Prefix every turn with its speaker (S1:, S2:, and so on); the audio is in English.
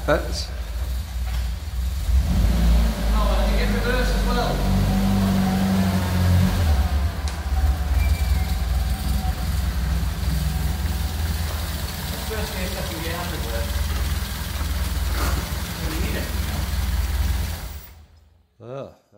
S1: That's
S2: Oh, and you get reverse as well. First gear, second gear, and reverse. You need it.
S1: oh.